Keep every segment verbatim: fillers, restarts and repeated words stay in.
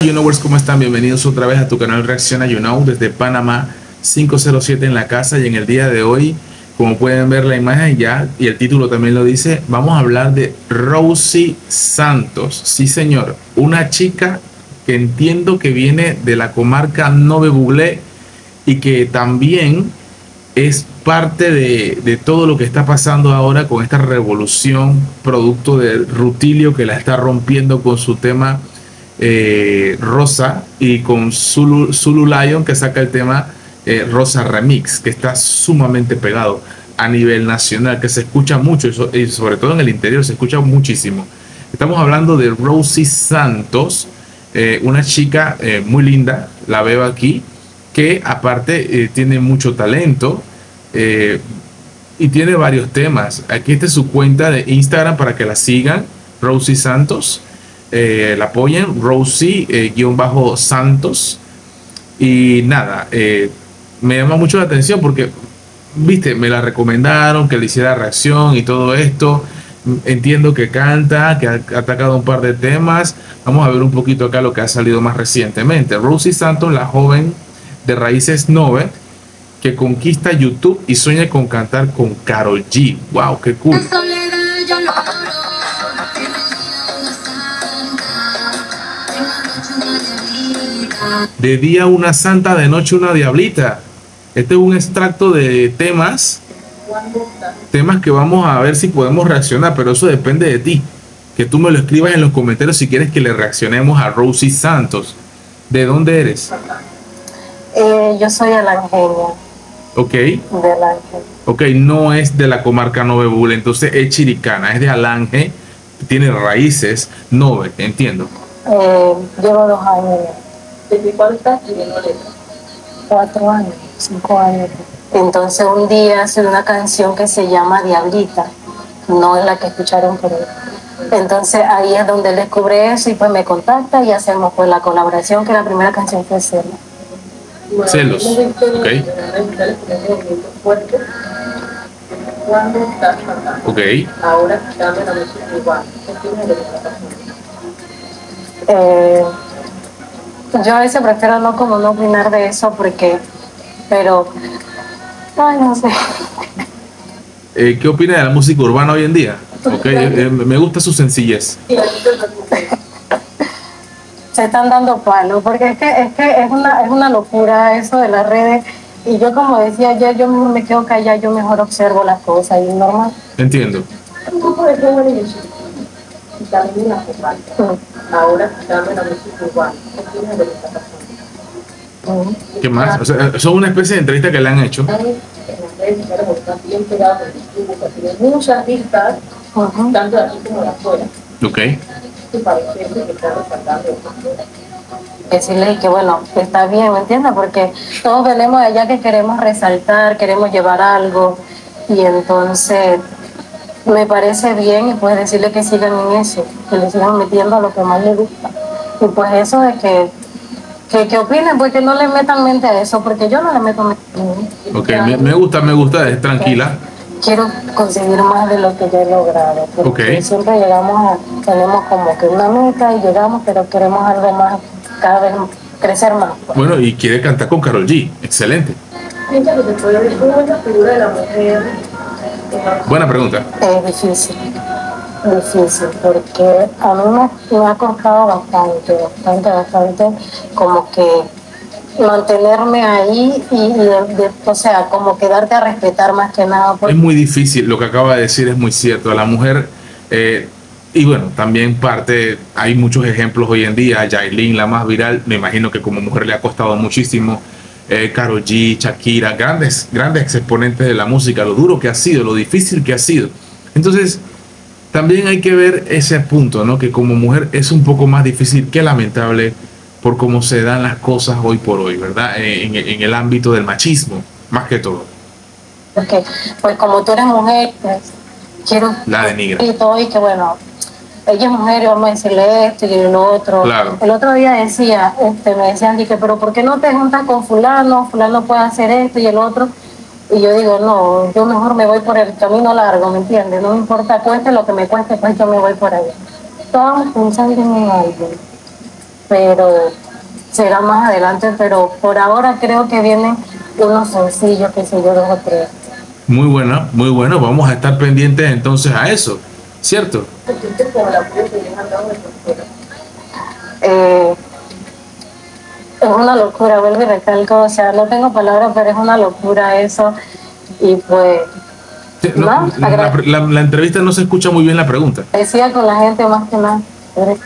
You Knowers, ¿cómo están? Bienvenidos otra vez a tu canal Reacciona You Know desde Panamá cinco cero siete en la casa. Y en el día de hoy, como pueden ver la imagen ya y el título también lo dice, vamos a hablar de Rosy Santos. Sí señor, una chica que entiendo que viene de la comarca Nove Buglé y que también es parte de, de todo lo que está pasando ahora con esta revolución producto de Rutilio, que la está rompiendo con su tema eh, Rosa, y con Zulu, Zulu Lion, que saca el tema eh, Rosa Remix, que está sumamente pegado a nivel nacional, que se escucha mucho y sobre todo en el interior se escucha muchísimo. Estamos hablando de Rosy Santos, eh, una chica eh, muy linda, la veo aquí, que aparte eh, tiene mucho talento eh, y tiene varios temas. Aquí está su cuenta de Instagram para que la sigan, Rosy Santos, eh, la apoyen, Rosy eh, guión bajo Santos. Y nada, eh, me llama mucho la atención porque, viste, me la recomendaron que le hiciera reacción y todo esto. Entiendo que canta, que ha atacado un par de temas. Vamos a ver un poquito acá lo que ha salido más recientemente. Rosy Santos, la joven de raíces Nove, que conquista YouTube y sueña con cantar con Karol G. Wow, qué cool. De día una santa, de noche una diablita. Este es un extracto de temas, temas que vamos a ver si podemos reaccionar, pero eso depende de ti. Que tú me lo escribas en los comentarios si quieres que le reaccionemos a Rosy Santos. ¿De dónde eres? Eh, yo soy alangeña. Ok. De Alange. Ok, no es de la comarca Nove Buglé, entonces es chiricana, es de Alange, tiene raíces Nove, entiendo. Eh, llevo dos años. ¿Desde cuándo estás escribiendo letras? Cuatro años, cinco años. Entonces un día hice una canción que se llama Diablita, no es la que escucharon por ahí. Entonces ahí es donde él descubre eso y pues me contacta y hacemos pues la colaboración, que la primera canción fue Celos. Celos, ok. Ok. Ahora dame la música igual. Eh, yo a veces prefiero no como no opinar de eso porque, pero, ay, no sé. Eh, ¿Qué opina de la música urbana hoy en día? Okay, eh, me gusta su sencillez. Se están dando palos, porque es que es que es una es una locura eso de las redes. Y yo, como decía, yo, yo me quedo callada, yo mejor observo las cosas y normal. Entiendo. Ahora dame la música igual. ¿Qué más? O sea, son una especie de entrevista que le han hecho. Muchas vistas, tanto de aquí como de afuera. Ok. Decirle que bueno, que está bien, ¿me entiendes? Porque todos venimos allá que queremos resaltar, queremos llevar algo, y entonces me parece bien, y pues decirle que sigan en eso, que le sigan metiendo a lo que más les gusta. Y pues eso de que que, que opinen, pues que no le metan mente a eso, porque yo no le meto mente. Ok, me, me gusta, me gusta, es tranquila. Quiero conseguir más de lo que yo he logrado, porque okay. Siempre llegamos a, tenemos como que una meta y llegamos, pero queremos algo más, cada vez crecer más. Pues. Bueno, y quiere cantar con Karol G, excelente. Buena pregunta. Es difícil, difícil, porque a mí me, me ha costado bastante, bastante, bastante, como que mantenerme ahí y, y de, de, o sea, como que darte a respetar más que nada. Es muy difícil, lo que acaba de decir es muy cierto. A la mujer, eh, y bueno, también parte, hay muchos ejemplos hoy en día. Yailin, la más viral, me imagino que como mujer le ha costado muchísimo. Eh, Karol G, Shakira, grandes, grandes exponentes de la música, lo duro que ha sido, lo difícil que ha sido. Entonces, también hay que ver ese punto, ¿no? Que como mujer es un poco más difícil, que lamentable, por cómo se dan las cosas hoy por hoy, ¿verdad? En, en el ámbito del machismo, más que todo. Porque, pues como tú eres mujer, pues quiero... La denigra. Y todo, y que bueno, ella es mujer y vamos a decirle esto y lo otro. Claro. El otro día decía, este, me decían, dije, pero ¿por qué no te juntas con fulano? Fulano puede hacer esto y el otro. Y yo digo, no, yo mejor me voy por el camino largo, ¿me entiendes? No me importa, cueste lo que me cueste, pues yo me voy por ahí. Estábamos pensando en algo. pero será más adelante, pero por ahora creo que vienen unos sencillos, que sé yo, dos o tres. Muy buena, muy bueno. Vamos a estar pendientes entonces a eso, ¿cierto? Eh, es una locura, vuelvo y recalco, o sea, no tengo palabras, pero es una locura eso. Y pues, Sí, no, no, la, la, la entrevista no se escucha muy bien la pregunta. Decía con la gente más que nada, eres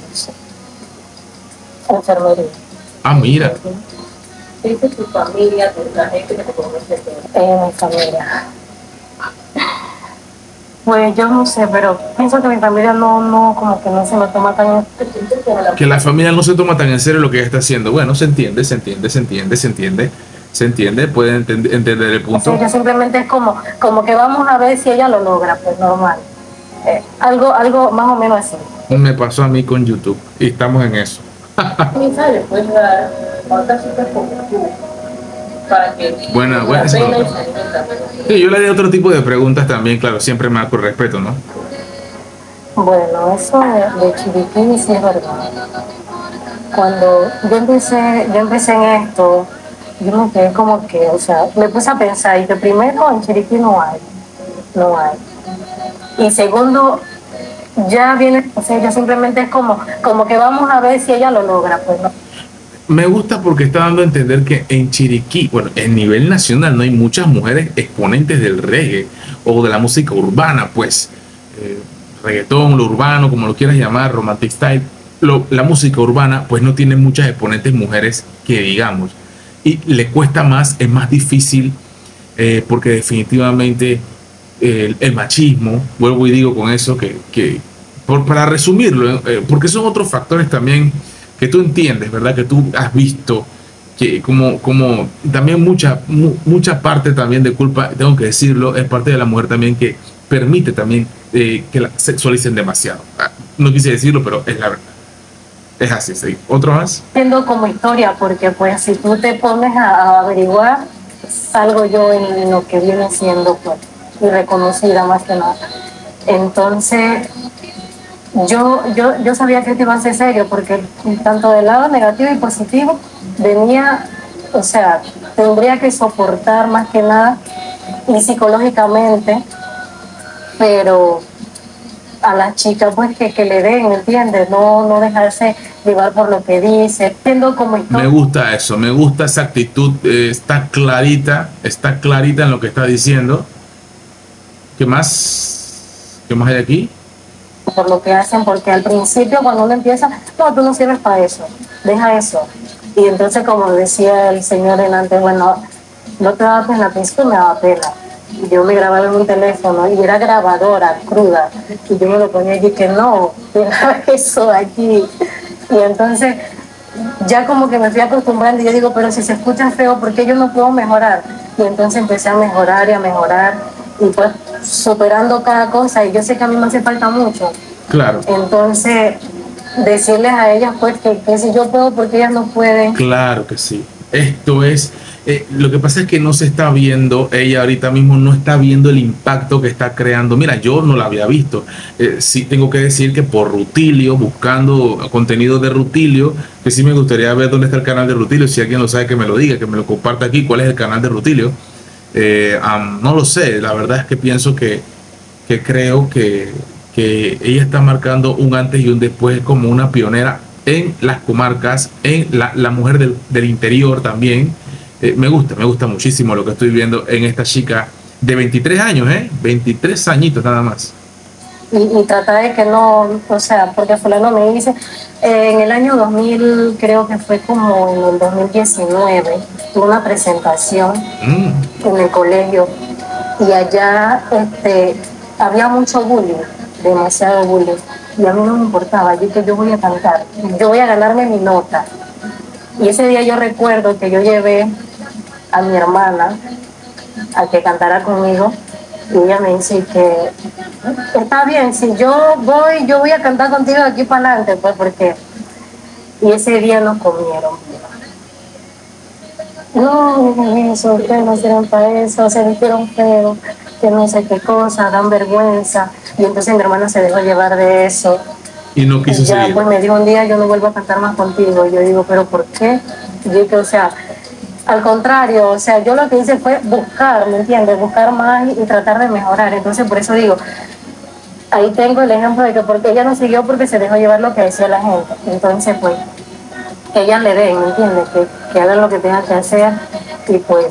enfermería. Ah, mira. ¿Qué dice tu familia, la gente que te conoce? Eh, mi familia. Pues yo no sé, pero pienso que mi familia no, no, como que no se me toma tan... Que la familia no se toma tan en serio lo que ella está haciendo. Bueno, se entiende, se entiende, se entiende, se entiende, se entiende, puede entender, entender el punto. O sea, simplemente es como, como que vamos a ver si ella lo logra, pues normal. Eh, algo, algo más o menos así. Me pasó a mí con YouTube y estamos en eso. Pues dar otras citas como tú, para que bueno, bueno, sí, sí, yo le di otro tipo de preguntas también, claro, siempre más con respeto, ¿no? Bueno, eso de, de Chiriquí sí es verdad. Cuando yo empecé, yo empecé en esto, yo me quedé como que, o sea, me puse a pensar, y que primero en Chiriquí no hay, no hay. Y segundo, ya viene, o sea, ya simplemente es como, como que vamos a ver si ella lo logra, pues no. Me gusta porque está dando a entender que en Chiriquí, bueno, en nivel nacional no hay muchas mujeres exponentes del reggae o de la música urbana, pues, eh, reggaetón, lo urbano, como lo quieras llamar, romantic style, lo, la música urbana, pues no tiene muchas exponentes mujeres que digamos, y le cuesta más, es más difícil, eh, porque definitivamente el, el machismo, vuelvo y digo con eso, que, que por, para resumirlo, eh, porque son otros factores también que tú entiendes, ¿verdad? Que tú has visto que como, como también mucha, mu, mucha parte también de culpa, tengo que decirlo, es parte de la mujer también que permite también eh, que la sexualicen demasiado. No quise decirlo, pero es la verdad. Es así, sí. ¿Otro más? Siendo como historia, porque pues si tú te pones a, a averiguar, salgo yo en lo que viene siendo pues, y reconocida más que nada. Entonces, yo, yo, yo sabía que esto iba a ser serio, porque tanto del lado negativo y positivo venía, o sea, tendría que soportar más que nada, y psicológicamente, pero a las chicas pues que, que le den, ¿me entiendes? No, no dejarse llevar por lo que dice, siendo como me gusta eso, me gusta esa actitud, eh, está clarita, está clarita en lo que está diciendo. ¿Qué más? ¿Qué más hay aquí? Por lo que hacen, porque al principio cuando uno empieza, no, tú no sirves para eso, deja eso. Y entonces, como decía el señor delante, bueno, no te daba pena, al principio me daba pena. Yo me grababa en un teléfono y era grabadora, cruda, y yo me lo ponía allí que no, deja eso aquí. Y entonces, ya como que me fui acostumbrando y yo digo, pero si se escucha feo, ¿por qué yo no puedo mejorar? Y entonces empecé a mejorar y a mejorar, y pues superando cada cosa, y yo sé que a mí me hace falta mucho. Claro. Entonces, decirles a ellas pues que, que si yo puedo, porque ellas no pueden. Claro que sí. Esto es, eh, lo que pasa es que no se está viendo, ella ahorita mismo no está viendo el impacto que está creando. Mira, yo no la había visto. Eh, sí tengo que decir que por Rutilio, buscando contenido de Rutilio, que sí me gustaría ver dónde está el canal de Rutilio. Si alguien lo sabe, que me lo diga, que me lo comparta aquí, cuál es el canal de Rutilio. Eh, um, no lo sé, la verdad es que pienso que, que creo que, que ella está marcando un antes y un después como una pionera en las comarcas, en la, la mujer del, del interior también. Eh, me gusta, me gusta muchísimo lo que estoy viendo en esta chica de veintitrés años, ¿eh? veintitrés añitos nada más. Y, y tratar de que no, o sea, porque fulano me dice, eh, en el año dos mil, creo que fue como en el dos mil diecinueve, tuve una presentación mm. en el colegio, y allá este, había mucho bullying, demasiado bullying, y a mí no me importaba, yo que yo voy a cantar, yo voy a ganarme mi nota. Y ese día yo recuerdo que yo llevé a mi hermana a que cantara conmigo, y ella me dice que está bien, si yo voy, yo voy a cantar contigo de aquí para adelante, pues, porque... Y ese día nos comieron. No, eso, ustedes no sirven para eso, se vistieron feo, que no sé qué cosa, dan vergüenza. Y entonces mi hermana se dejó llevar de eso. Y no quiso Y ya, seguir. pues me dijo un día, yo no vuelvo a cantar más contigo. Yo digo, ¿pero por qué? Y yo que, o sea, al contrario, o sea, yo lo que hice fue buscar, ¿me entiendes? Buscar más y, y tratar de mejorar. Entonces, por eso digo, ahí tengo el ejemplo de que porque ella no siguió porque se dejó llevar lo que decía la gente. Entonces, pues, que ella le den, ¿me entiendes? Que, que hagan lo que tengan que hacer y pues,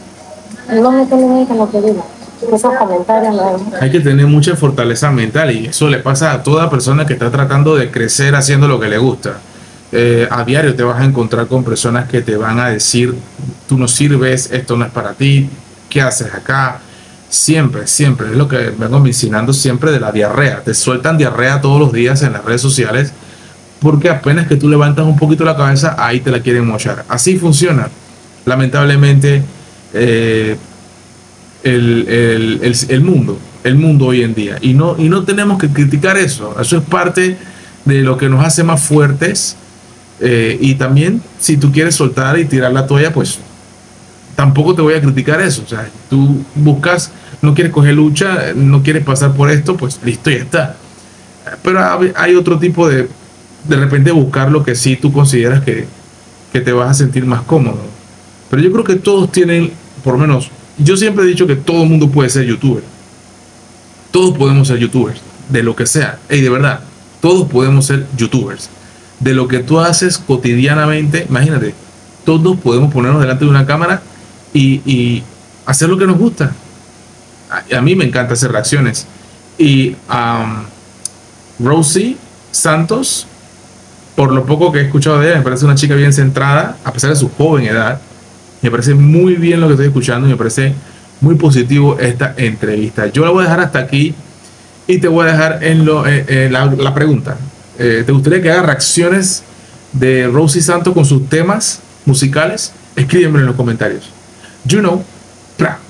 no me tienen que lo que diga. Esos comentarios no. Hay que tener mucha fortaleza mental y eso le pasa a toda persona que está tratando de crecer haciendo lo que le gusta. Eh, a diario te vas a encontrar con personas que te van a decir, tú no sirves, esto no es para ti, ¿qué haces acá? Siempre, siempre, es lo que vengo mencionando siempre de la diarrea. Te sueltan diarrea todos los días en las redes sociales porque apenas que tú levantas un poquito la cabeza, ahí te la quieren mochar. Así funciona. Lamentablemente, eh, el, el, el, el mundo, el mundo hoy en día. Y no, y no tenemos que criticar eso. Eso es parte de lo que nos hace más fuertes. Eh, y también, si tú quieres soltar y tirar la toalla, pues tampoco te voy a criticar eso. O sea, tú buscas, no quieres coger lucha, no quieres pasar por esto, pues listo, ya está. Pero hay otro tipo de, de repente buscar lo que sí tú consideras que, que te vas a sentir más cómodo. Pero yo creo que todos tienen, por lo menos, yo siempre he dicho que todo el mundo puede ser youtuber. Todos podemos ser youtubers, de lo que sea. Y de verdad, todos podemos ser youtubers. De lo que tú haces cotidianamente, imagínate, todos podemos ponernos delante de una cámara y, y hacer lo que nos gusta. A, a mí me encanta hacer reacciones. Y um, Rosie Santos, por lo poco que he escuchado de ella, me parece una chica bien centrada, a pesar de su joven edad. Me parece muy bien lo que estoy escuchando y me parece muy positivo esta entrevista. Yo la voy a dejar hasta aquí y te voy a dejar en, lo, eh, eh, la, la pregunta. Eh, ¿Te gustaría que haga reacciones de Rosie Santos con sus temas musicales? Escríbeme en los comentarios. You know, pra.